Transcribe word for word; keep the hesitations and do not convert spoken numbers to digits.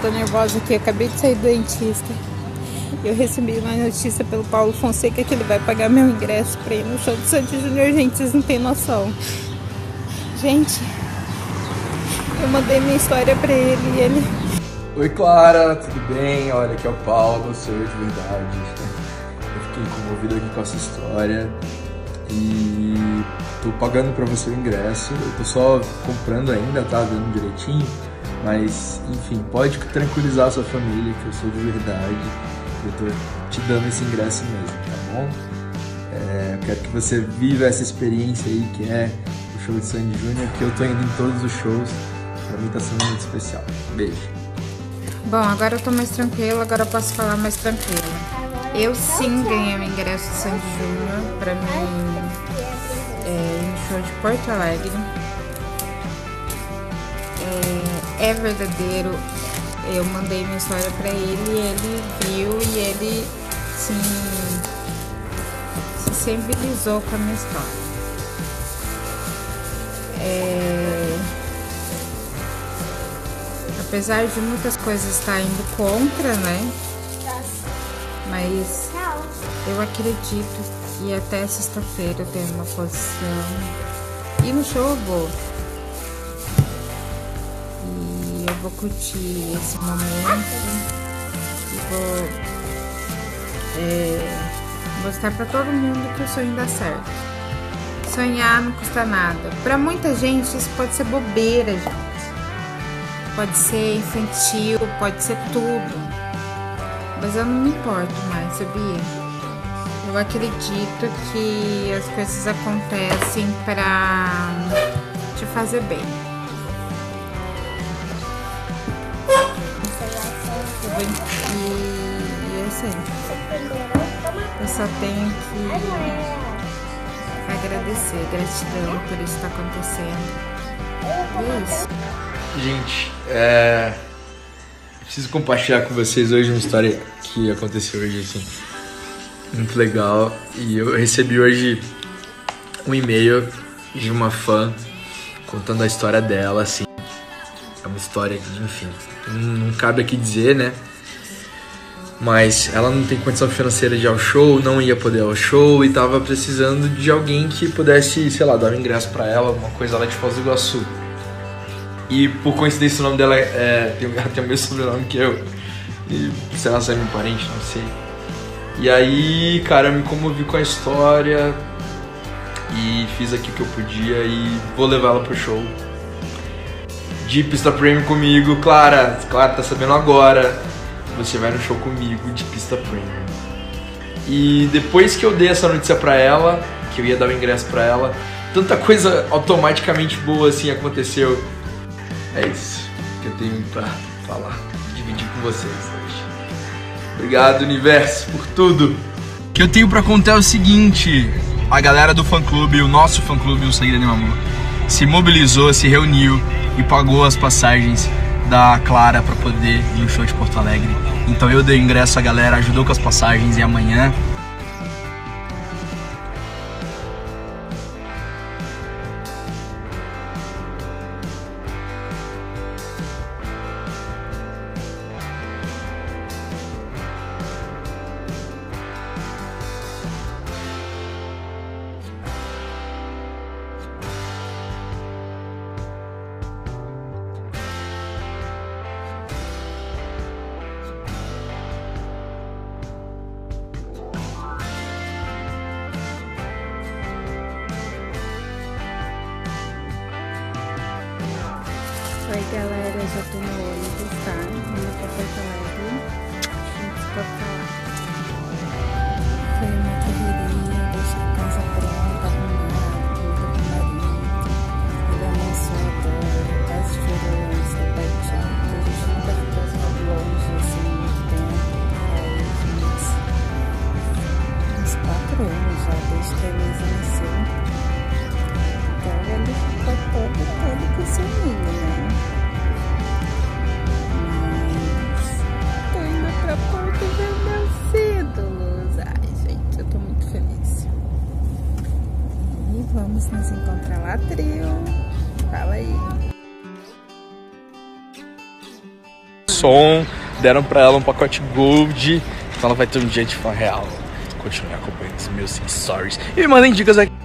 tô nervosa aqui, eu acabei de sair do dentista. Eu recebi uma notícia pelo Paulo Fonseca que ele vai pagar meu ingresso pra ir no show do Sandy Júnior. Gente, vocês não tem noção. Gente, eu mandei minha história pra ele e ele... Oi Clara, tudo bem? Olha, aqui é o Paulo, sou eu de verdade. Eu fiquei comovido aqui com essa história e tô pagando pra você o ingresso. Eu tô só comprando ainda, tá? Dando direitinho. Mas, enfim, pode tranquilizar a sua família que eu sou de verdade. Eu tô te dando esse ingresso mesmo, tá bom? É, eu quero que você viva essa experiência aí que é o show de Sandy Júnior, que eu tô indo em todos os shows. Pra mim tá sendo muito especial. Beijo. Bom, agora eu tô mais tranquila, agora eu posso falar mais tranquila. Eu sim ganhei o ingresso de Sandy Júnior pra mim é, no show de Porto Alegre. É, é verdadeiro, eu mandei minha história pra ele, ele viu e ele sim, se sensibilizou com a minha história. É, apesar de muitas coisas estar indo contra, né? Mas eu acredito que até sexta-feira eu tenho uma posição. E no show eu vou. E eu vou curtir esse momento. E vou é, mostrar pra todo mundo que o sonho dá certo. Sonhar não custa nada. Pra muita gente isso pode ser bobeira, gente. Pode ser infantil, pode ser tudo. Mas eu não me importo mais, sabia? Eu acredito que as coisas acontecem pra te fazer bem. E é isso aí. Eu só tenho que agradecer, gratidão por isso estar acontecendo. E é isso. Gente, é... preciso compartilhar com vocês hoje uma história que aconteceu hoje, assim, muito legal. E eu recebi hoje um e-mail de uma fã contando a história dela, assim. É uma história que, enfim, não cabe aqui dizer, né? Mas ela não tem condição financeira de ir ao show, não ia poder ir ao show e tava precisando de alguém que pudesse, sei lá, dar um ingresso pra ela, alguma coisa lá de Foz do Iguaçu. E por coincidência o nome dela é, tem, tem o mesmo sobrenome que eu. E sei lá se é meu parente, não sei. E aí, cara, eu me comovi com a história e fiz aqui o que eu podia e vou levar ela pro show de pista premium comigo. Clara, Clara, tá sabendo agora. Você vai no show comigo de pista premium. E depois que eu dei essa notícia pra ela, que eu ia dar o ingresso pra ela, tanta coisa automaticamente boa assim aconteceu. É isso que eu tenho pra falar, dividir com vocês hoje. Obrigado, universo, por tudo. O que eu tenho pra contar é o seguinte: a galera do fã-clube, o nosso fã-clube, o Segredo de Mamô, se mobilizou, se reuniu e pagou as passagens da Clara pra poder ir no show de Porto Alegre. Então eu dei ingresso, a galera ajudou com as passagens e amanhã... Oi galera, eu já tô no ônibus, tá? Indo pra Porto Alegre. A gente pode falar. Foi uma correria, deixei a casa pronta, arrumada, muita camarim. Ele amansou a dor, quase chorou antes da partida. A gente nunca ficou longe assim muito tempo. Faz uns, uns quatro anos já, desde que a Elisa nasceu. Então ele ficou todo, todo com ciúminho, né? Pra Porto ver meus ídolos. Ai, gente, eu tô muito feliz. E vamos nos encontrar lá, trio. Fala aí. som, deram pra ela um pacote Gold, então ela vai ter um dia de fã real. Continue acompanhando os meus stories e me mandem dicas aqui.